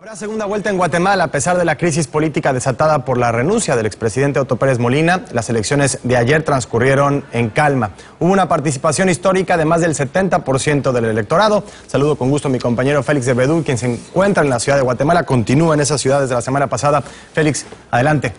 Habrá segunda vuelta en Guatemala a pesar de la crisis política desatada por la renuncia del expresidente Otto Pérez Molina. Las elecciones de ayer transcurrieron en calma. Hubo una participación histórica de más del 70% del electorado. Saludo con gusto a mi compañero Félix de Bedú, quien se encuentra en la ciudad de Guatemala. Continúa en esa ciudad desde la semana pasada. Félix, adelante.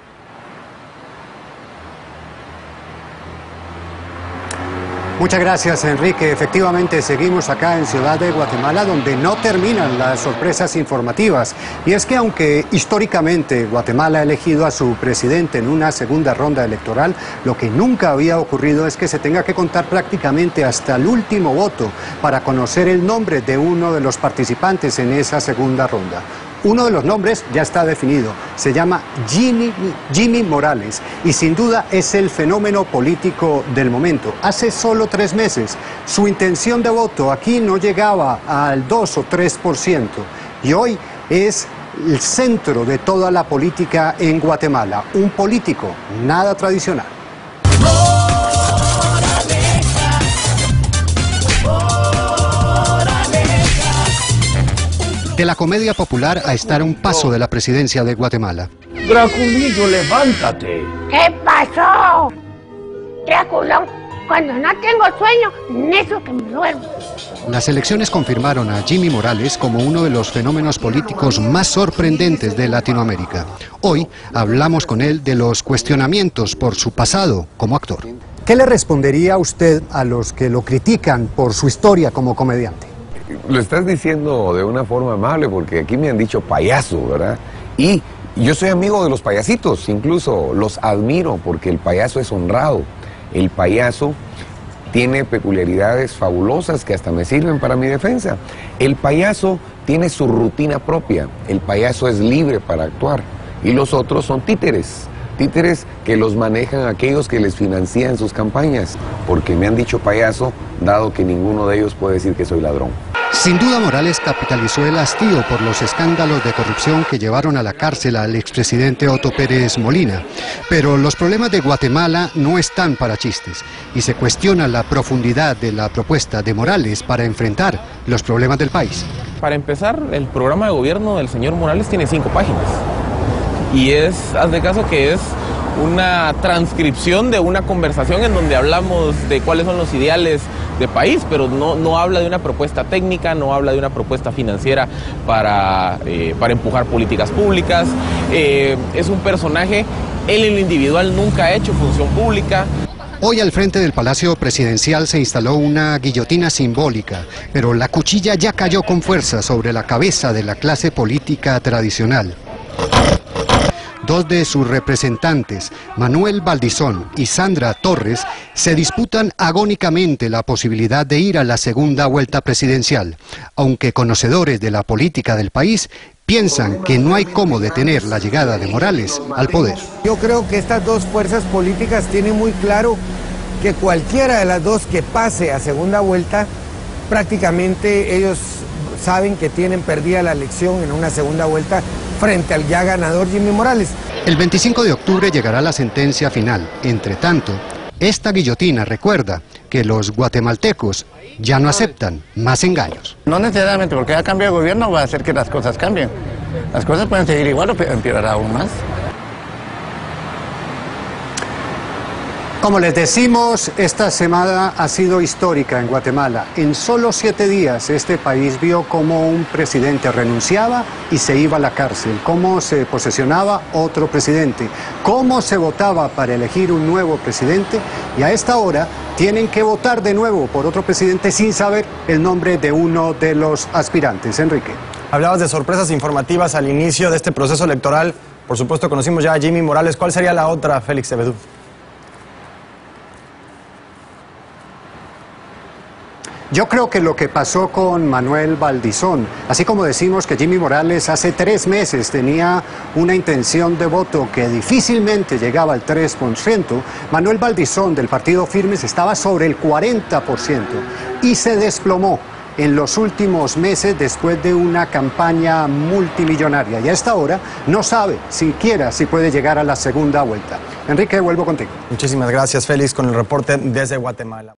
Muchas gracias, Enrique. Efectivamente, seguimos acá en Ciudad de Guatemala, donde no terminan las sorpresas informativas. Y es que aunque históricamente Guatemala ha elegido a su presidente en una segunda ronda electoral, lo que nunca había ocurrido es que se tenga que contar prácticamente hasta el último voto para conocer el nombre de uno de los participantes en esa segunda ronda. Uno de los nombres ya está definido, se llama Jimmy Morales y sin duda es el fenómeno político del momento. Hace solo 3 meses su intención de voto aquí no llegaba al 2 o 3% y hoy es el centro de toda la política en Guatemala, un político nada tradicional. De la comedia popular a estar a un paso de la presidencia de Guatemala. Draculillo, levántate. ¿Qué pasó? Draculón, cuando no tengo sueño, necio que me duermo. Las elecciones confirmaron a Jimmy Morales como uno de los fenómenos políticos más sorprendentes de Latinoamérica. Hoy hablamos con él de los cuestionamientos por su pasado como actor. ¿Qué le respondería usted a los que lo critican por su historia como comediante? Lo estás diciendo de una forma amable porque aquí me han dicho payaso, ¿verdad? Y yo soy amigo de los payasitos, incluso los admiro porque el payaso es honrado. El payaso tiene peculiaridades fabulosas que hasta me sirven para mi defensa. El payaso tiene su rutina propia, el payaso es libre para actuar y los otros son títeres. Títeres que los manejan aquellos que les financian sus campañas, porque me han dicho payaso, dado que ninguno de ellos puede decir que soy ladrón. Sin duda Morales capitalizó el hastío por los escándalos de corrupción que llevaron a la cárcel al expresidente Otto Pérez Molina. Pero los problemas de Guatemala no están para chistes y se cuestiona la profundidad de la propuesta de Morales para enfrentar los problemas del país. Para empezar, el programa de gobierno del señor Morales tiene 5 páginas. Y haz de caso que es una transcripción de una conversación en donde hablamos de cuáles son los ideales de país, pero no habla de una propuesta técnica, no habla de una propuesta financiera para empujar políticas públicas. Es un personaje, él en lo individual nunca ha hecho función pública. Hoy al frente del Palacio Presidencial se instaló una guillotina simbólica, pero la cuchilla ya cayó con fuerza sobre la cabeza de la clase política tradicional. 2 de sus representantes, Manuel Valdizón y Sandra Torres, se disputan agónicamente la posibilidad de ir a la segunda vuelta presidencial, aunque conocedores de la política del país piensan que no hay cómo detener la llegada de Morales al poder. Yo creo que estas dos fuerzas políticas tienen muy claro que cualquiera de las dos que pase a segunda vuelta, prácticamente ellos saben que tienen perdida la elección en una segunda vuelta frente al ya ganador Jimmy Morales. El 25 de octubre llegará la sentencia final. Entre tanto, esta guillotina recuerda que los guatemaltecos ya no aceptan más engaños. No necesariamente porque haya cambio de gobierno va a hacer que las cosas cambien. Las cosas pueden seguir igual o empeorar aún más. Como les decimos, esta semana ha sido histórica en Guatemala. En solo 7 días este país vio cómo un presidente renunciaba y se iba a la cárcel, cómo se posesionaba otro presidente, cómo se votaba para elegir un nuevo presidente y a esta hora tienen que votar de nuevo por otro presidente sin saber el nombre de uno de los aspirantes. Enrique. Hablabas de sorpresas informativas al inicio de este proceso electoral. Por supuesto conocimos ya a Jimmy Morales. ¿Cuál sería la otra, Félix de Bedú? Yo creo que lo que pasó con Manuel Valdizón, así como decimos que Jimmy Morales hace 3 meses tenía una intención de voto que difícilmente llegaba al 3%, Manuel Valdizón del Partido Firmes estaba sobre el 40% y se desplomó en los últimos meses después de una campaña multimillonaria y a esta hora no sabe siquiera si puede llegar a la segunda vuelta. Enrique, vuelvo contigo. Muchísimas gracias, Félix, con el reporte desde Guatemala.